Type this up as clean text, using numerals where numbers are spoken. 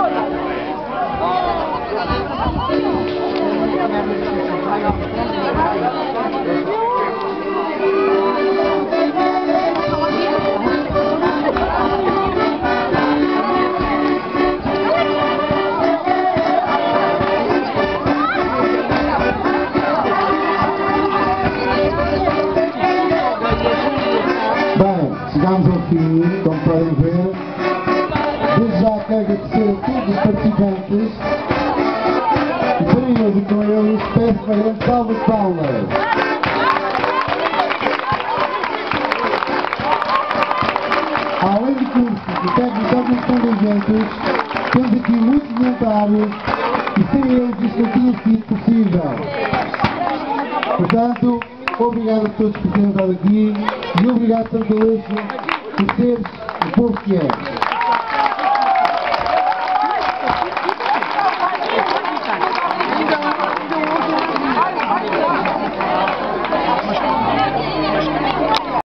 Chegámos ao fim, como podem ver. Desde já quero agradecer a todos os participantes e para eles e com eles peço uma grande salva de palmas. Além de cursos e técnicos contingentes, temos aqui muitos voluntários e sem eles isto não tinha sido possível. Portanto, obrigado a todos por terem estado aqui e obrigado, Santa Lúcia, por seres o povo que é.